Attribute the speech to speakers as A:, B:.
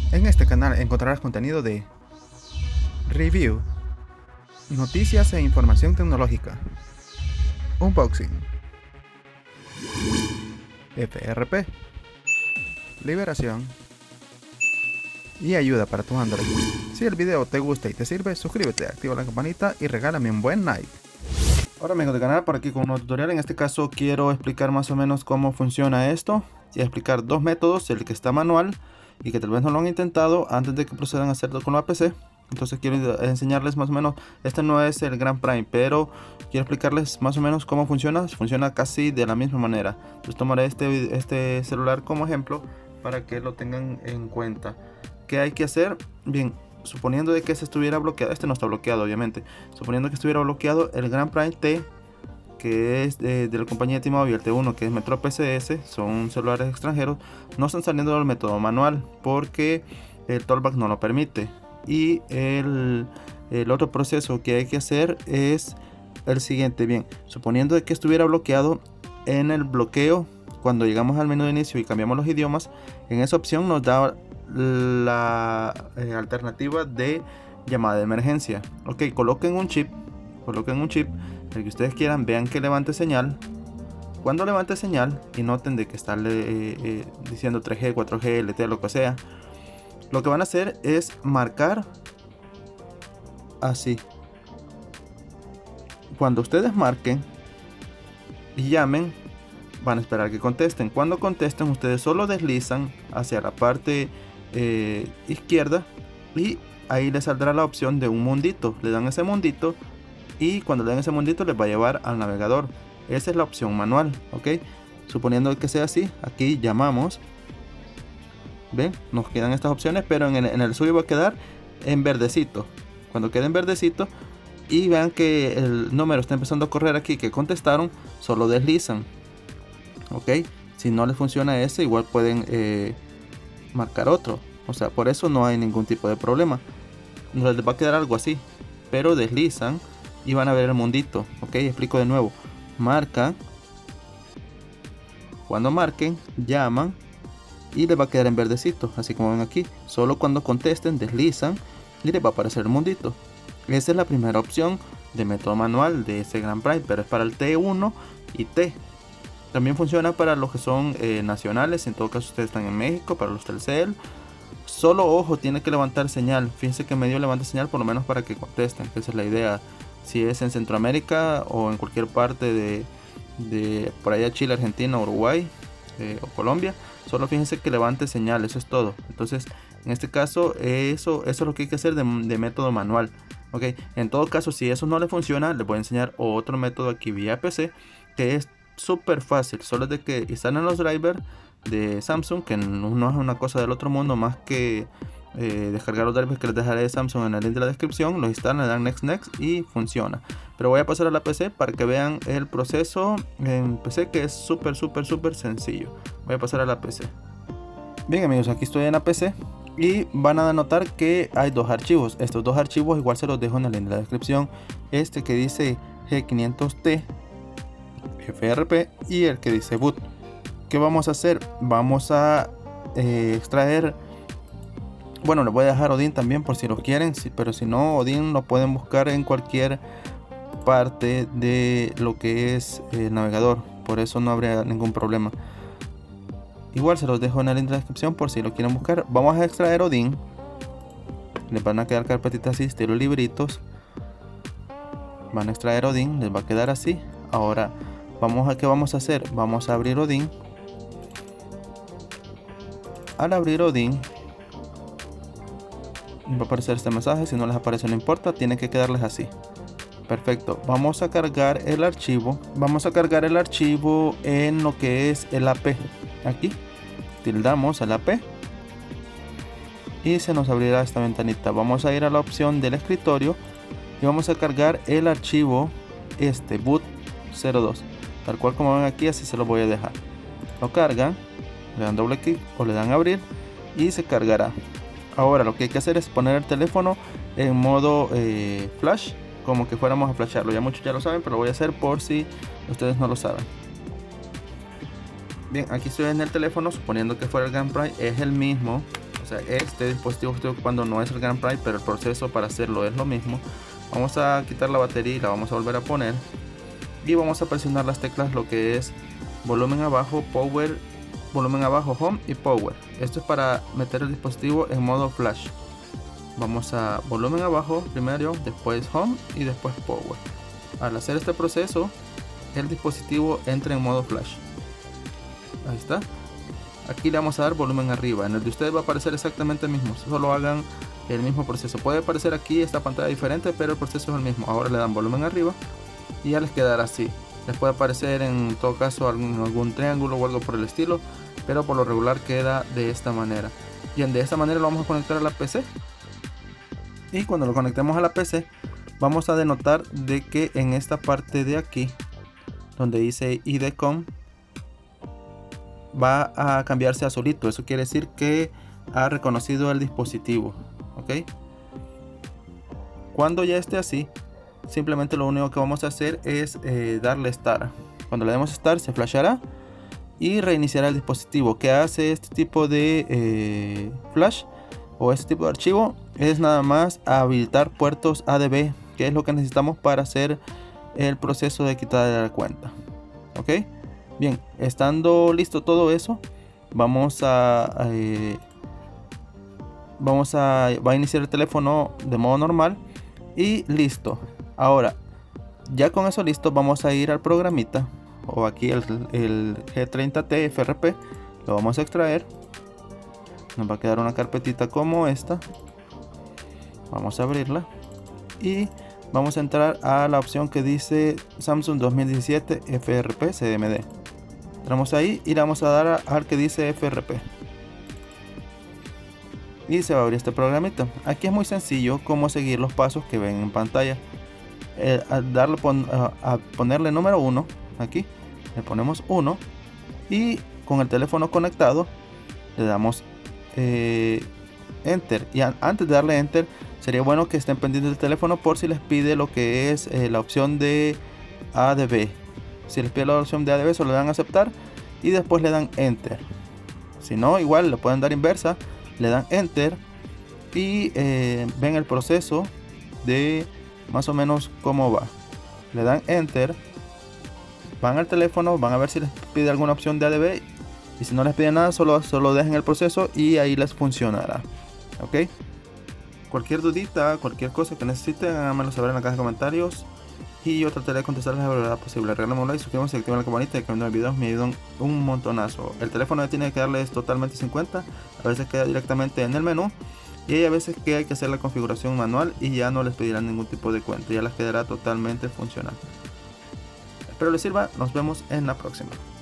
A: En este canal encontrarás contenido de review, noticias e información tecnológica, unboxing, FRP, liberación y ayuda para tu Android. Si el video te gusta y te sirve, suscríbete, activa la campanita y regálame un buen like. Hola amigos del canal, por aquí con un nuevo tutorial. En este caso quiero explicar más o menos cómo funciona esto y explicar dos métodos, el que está manual y que tal vez no lo han intentado antes de que procedan a hacerlo con la PC. Entonces quiero enseñarles más o menos, este no es el Grand Prime, pero quiero explicarles más o menos cómo funciona. Funciona casi de la misma manera. Entonces tomaré este celular como ejemplo para que lo tengan en cuenta. ¿Qué hay que hacer? Bien, suponiendo de que se estuviera bloqueado, este no está bloqueado obviamente, suponiendo que estuviera bloqueado el Grand Prime T, que es de la compañía T-Mobile, el T1, que es Metro PCS, son celulares extranjeros, no están saliendo del método manual porque el Talkback no lo permite. Y el otro proceso que hay que hacer es el siguiente. Bien, suponiendo de que estuviera bloqueado, en el bloqueo, cuando llegamos al menú de inicio y cambiamos los idiomas, en esa opción nos da la alternativa de llamada de emergencia. Ok, coloquen un chip, el que ustedes quieran, vean que levante señal. Cuando levante señal y noten de que está diciendo 3G, 4G, LTE, lo que sea, lo que van a hacer es marcar así. Cuando ustedes marquen y llamen, van a esperar que contesten. Cuando contesten, ustedes solo deslizan hacia la parte izquierda y ahí les saldrá la opción de un mundito. Le dan ese mundito y cuando le dan ese mundito les va a llevar al navegador. Esa es la opción manual, ok. Suponiendo que sea así, aquí llamamos. Ven, nos quedan estas opciones, pero en el suyo va a quedar en verdecito. Cuando quede en verdecito y vean que el número está empezando a correr aquí, que contestaron, solo deslizan. Ok, si no les funciona ese, igual pueden marcar otro. O sea, por eso no hay ningún tipo de problema. No les va a quedar algo así, pero deslizan y van a ver el mundito. Ok, explico de nuevo. Marcan. Cuando marquen, llaman y les va a quedar en verdecito, así como ven aquí. Solo cuando contesten deslizan y les va a aparecer el mundito. Esa es la primera opción de método manual de ese Grand Prime, pero es para el T1 y T. También funciona para los que son nacionales. En todo caso ustedes están en México, para los Telcel. Solo ojo, tiene que levantar señal. Fíjense que medio levante señal por lo menos para que contesten, que esa es la idea. Si es en Centroamérica o en cualquier parte de por allá, Chile, Argentina, Uruguay o Colombia, solo fíjense que levante señal, eso es todo. Entonces en este caso eso es lo que hay que hacer de método manual. Ok, en todo caso si eso no le funciona, les voy a enseñar otro método aquí vía PC que es súper fácil. Solo es de que instalen los drivers de Samsung, que no es una cosa del otro mundo más que descargar los drivers que les dejaré de Samsung en el link de la descripción. Los instalan, le dan next y funciona. Pero voy a pasar a la PC para que vean el proceso en PC, que es súper sencillo. Voy a pasar a la PC. Bien amigos, aquí estoy en la PC y van a notar que hay dos archivos. Estos dos archivos igual se los dejo en el link de la descripción. Este que dice G500T FRP y el que dice boot. ¿Qué vamos a hacer? Vamos a extraer, bueno, les voy a dejar Odin también por si lo quieren, pero si no, Odin lo pueden buscar en cualquier parte de lo que es el navegador, por eso no habría ningún problema. Igual se los dejo en el link de la descripción por si lo quieren buscar. Vamos a extraer Odin, les van a quedar carpetitas así, estilo libritos. Van a extraer Odin, les va a quedar así. Ahora ¿qué vamos a hacer? Vamos a abrir Odin. Al abrir Odin va a aparecer este mensaje. Si no les aparece no importa, tiene que quedarles así. Perfecto, vamos a cargar el archivo. Vamos a cargar el archivo en lo que es el AP. Aquí tildamos el AP y se nos abrirá esta ventanita. Vamos a ir a la opción del escritorio y vamos a cargar el archivo boot 02, tal cual como ven aquí, así se lo voy a dejar. Lo cargan, le dan doble clic o le dan abrir y se cargará. Ahora lo que hay que hacer es poner el teléfono en modo flash, como que fuéramos a flashearlo. Ya muchos ya lo saben, pero lo voy a hacer por si ustedes no lo saben. Bien, aquí estoy en el teléfono, suponiendo que fuera el Grand Prime, es el mismo. O sea, este dispositivo que estoy ocupando no es el Grand Prix, pero el proceso para hacerlo es lo mismo. Vamos a quitar la batería y la vamos a volver a poner. Y vamos a presionar las teclas, lo que es volumen abajo, power, volumen abajo, home y power. Esto es para meter el dispositivo en modo flash. Vamos a volumen abajo primero, después home y después power. Al hacer este proceso, el dispositivo entra en modo flash. Ahí está. Aquí le vamos a dar volumen arriba. En el de ustedes va a aparecer exactamente el mismo. Solo hagan el mismo proceso. Puede aparecer aquí esta pantalla diferente, pero el proceso es el mismo. Ahora le dan volumen arriba y ya les quedará así. Les puede aparecer en todo caso algún triángulo o algo por el estilo, pero por lo regular queda de esta manera. Bien, de esta manera lo vamos a conectar a la PC. Y cuando lo conectemos a la PC, vamos a denotar de que en esta parte de aquí, donde dice IDCOM, va a cambiarse a azulito. Eso quiere decir que ha reconocido el dispositivo. Ok, cuando ya esté así, simplemente lo único que vamos a hacer es darle Start. Cuando le demos Start se flashará y reiniciará el dispositivo. ¿Qué hace este tipo de flash o este tipo de archivo? Es nada más habilitar puertos ADB, que es lo que necesitamos para hacer el proceso de quitar de la cuenta. Ok, bien, estando listo todo eso, va a iniciar el teléfono de modo normal y listo. Ahora, ya con eso listo, vamos a ir al programita, o aquí el G30T FRP, lo vamos a extraer. Nos va a quedar una carpetita como esta. Vamos a abrirla y vamos a entrar a la opción que dice Samsung 2017 FRP CMD. Entramos ahí y le vamos a dar al que dice FRP y se va a abrir este programita. Aquí es muy sencillo cómo seguir los pasos que ven en pantalla. A ponerle número 1, aquí le ponemos 1 y con el teléfono conectado le damos Enter. Y antes de darle Enter, sería bueno que estén pendientes del teléfono por si les pide lo que es la opción de ADB. Si les pide la opción de ADB, solo le dan a aceptar y después le dan Enter. Si no, igual le pueden dar inversa, le dan Enter y ven el proceso de más o menos cómo va. Le dan Enter, van al teléfono, van a ver si les pide alguna opción de ADB y si no les pide nada, solo dejen el proceso y ahí les funcionará. Ok, cualquier dudita, cualquier cosa que necesiten, háganmelo saber en la caja de comentarios y yo trataré de contestarles la brevedad posible. Regálame un like, suscríbanse, activen la campanita y que me videos me ayudan un montonazo. El teléfono tiene que darles totalmente 50, a veces queda directamente en el menú y hay a veces que hay que hacer la configuración manual y ya no les pedirán ningún tipo de cuenta, ya les quedará totalmente funcional. Espero les sirva, nos vemos en la próxima.